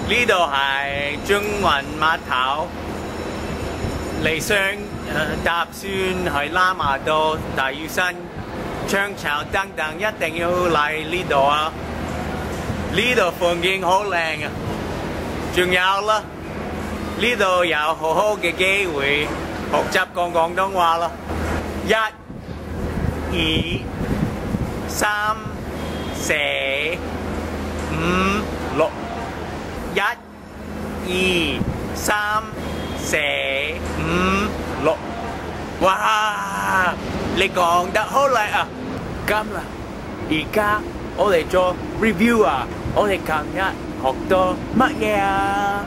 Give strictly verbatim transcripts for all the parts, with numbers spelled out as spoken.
呢度係中環碼頭，你想搭船去南丫島、大嶼山、長潮等等，一定要嚟呢度啊！呢度風景好靚啊！仲有啦，呢度有好好嘅機會學習講廣東話啦！一、二、三、四、五、六。一、二、三、四、五、六，哇！你講得好叻啊！咁啦，而家我哋做 review 啊，我哋琴日學到乜嘢啊？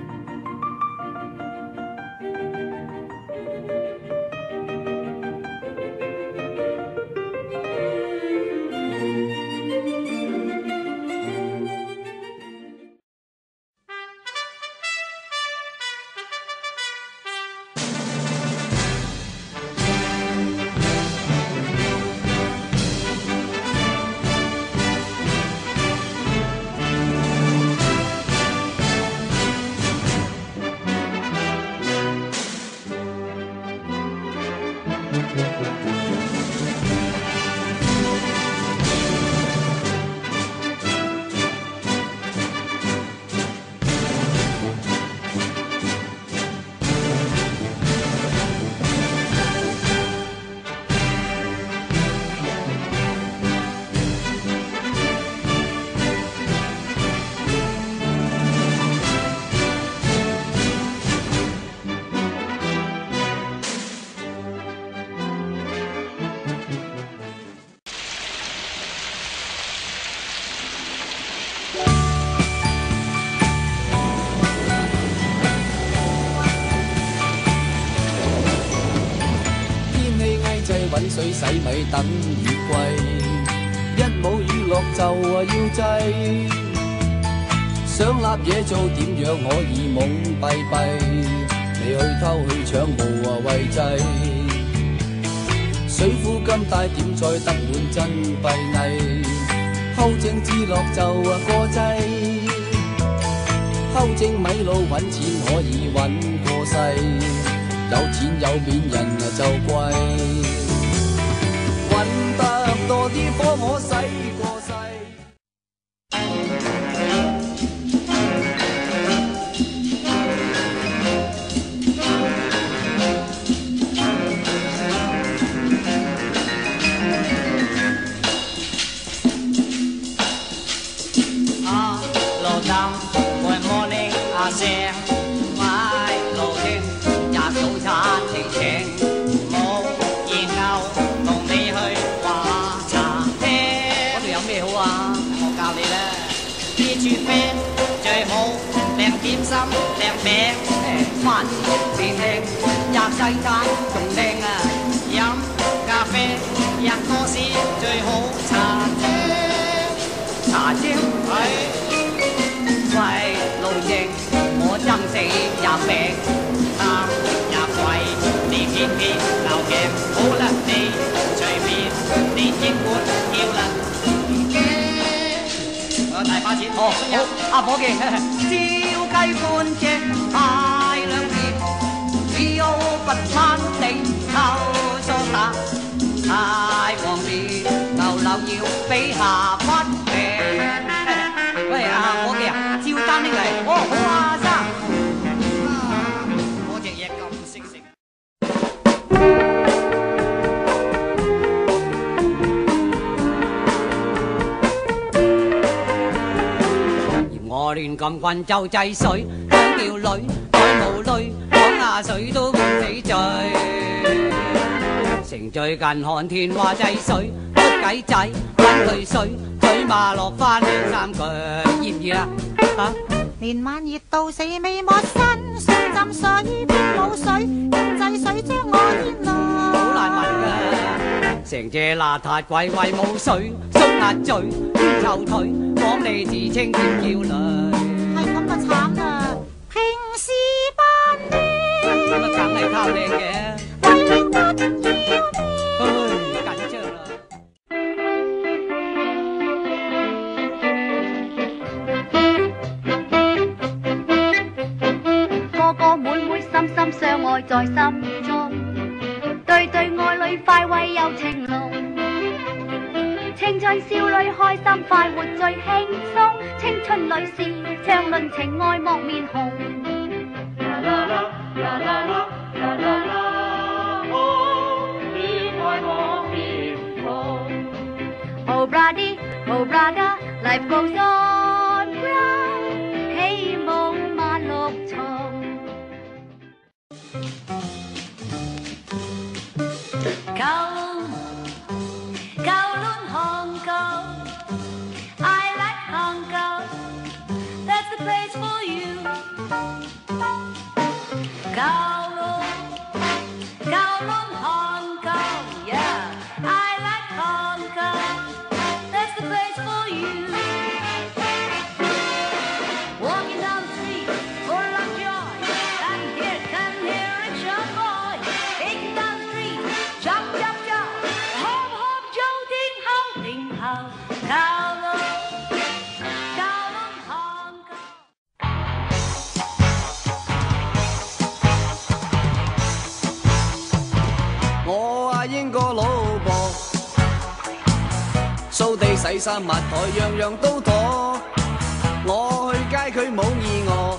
搵水洗米等月季，一冇娛樂就話要制，想立嘢做點樣可以懵閉閉，你去偷去搶冇話位制，水庫咁大點再得滿真閉翳，後正自樂就話過制，後正米路搵錢可以搵過世，有錢有面人啊就貴。揾得多啲科我使過世。 啊，老張 ，Good morning， 阿聲，喂，老天，日早餐提醒。最好靚點心、靚餅、飯前興，入西餐仲靚啊！飲咖啡一個先最好茶精，茶精喂喂老正，我憎死入餅啱入櫃，你偏偏鬧頸，好啦你隨便你應管叫啦。大把錢哦，好，阿伙計，燒雞半隻，派兩碟，只有不餐你偷梳打，太黃烈，牛柳要俾下筆平。喂，阿伙計啊，照單拎嚟，哦，好啊，生，嗰隻嘢咁識食。我亂咁棍就制水，想叫女，佢無淚，講下水都半死醉。成最近寒天話制水，出計仔揾佢水，嘴馬落翻兩三句，熱唔熱啊？嚇！ 連晚熱到死未抹身，想浸水邊冇水，人制水將我淹落。 好難聞㗎，成隻邋遢鬼為冇水，縮壓嘴，臭腿。講你自稱點叫女， 係咁就慘啦！平時扮靚， 咁啊梗係靠靚嘅， 為靚不要命， 唉緊張啦！ 愛在心中，對對愛侶快慰有情濃，青春少女開心快活最輕鬆，青春女士暢論情愛莫面紅。啦啦啦啦啦啦啦啦，哦，戀愛莫面紅。Oh brother, oh brother, life goes on round， 喜夢萬綠重。Kowloon, Kowloon, Hong Kong. I like Hong Kong. That's the place for you. Kowloon, Kowloon, Hong Kong. Yeah, I like Hong Kong. That's the place for you. Walking down the street, full of joy. Come here, come here, rickshaw boy. Taking down the street, chop, chop, chop. Hop, hop, jolting, hopping, hop. Kowloon, Kowloon, Hong Kong. 我阿英個老婆，掃地洗衫抹台樣樣都妥。我去街佢冇意我，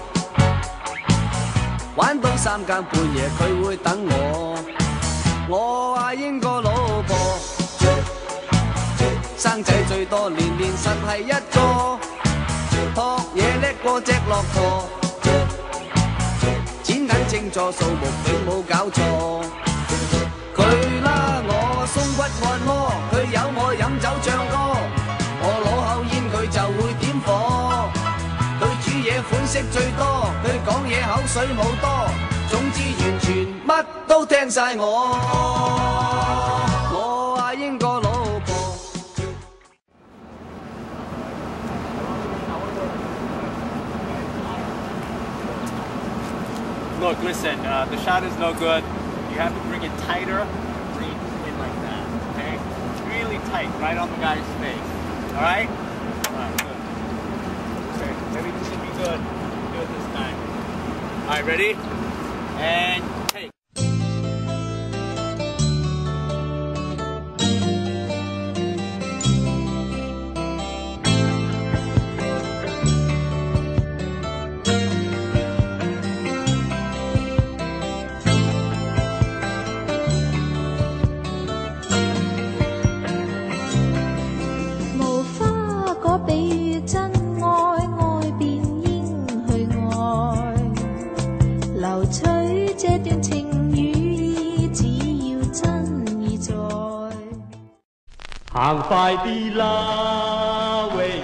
玩到三更半夜佢會等我。我阿英個老婆，生仔最多年年實係一個，托嘢叻過隻駱駝，剪緊正座數目並冇搞錯。佢啦我鬆骨按摩，佢有我飲酒唱歌，我攞口煙佢就會點火。佢煮嘢款式最多，佢講嘢口水冇多，總之完全乜都聽晒我。我阿英個老婆。 Look, listen, uh, the shot is no good. You have to bring it tighter, bring it in like that, okay? Really tight, right on the guy's face. Alright? Alright, good. Okay, everything should be good. Do it this time. Alright, ready? And take. 行快啲啦喂，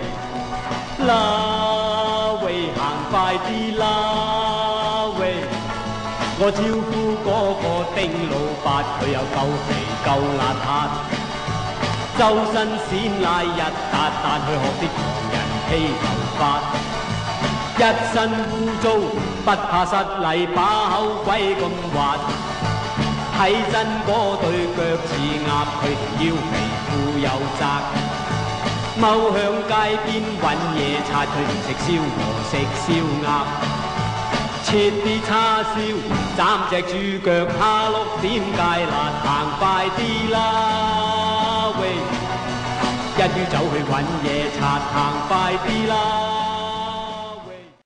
啦喂，行快啲啦喂！我招呼嗰個丁老八，佢又夠肥夠邋遢，周身閃奶一笪笪去學啲唐人披頭髮，一身污糟不怕失禮，把口鬼咁滑。睇真嗰對腳似鴨，佢條腰肥褲又窄，踎向街邊揾嘢擦，佢唔食燒鵝食燒鴨，切啲叉燒，斬隻豬腳蝦碌點芥辣，行快啲啦喂！一於走去揾嘢擦，行快啲啦！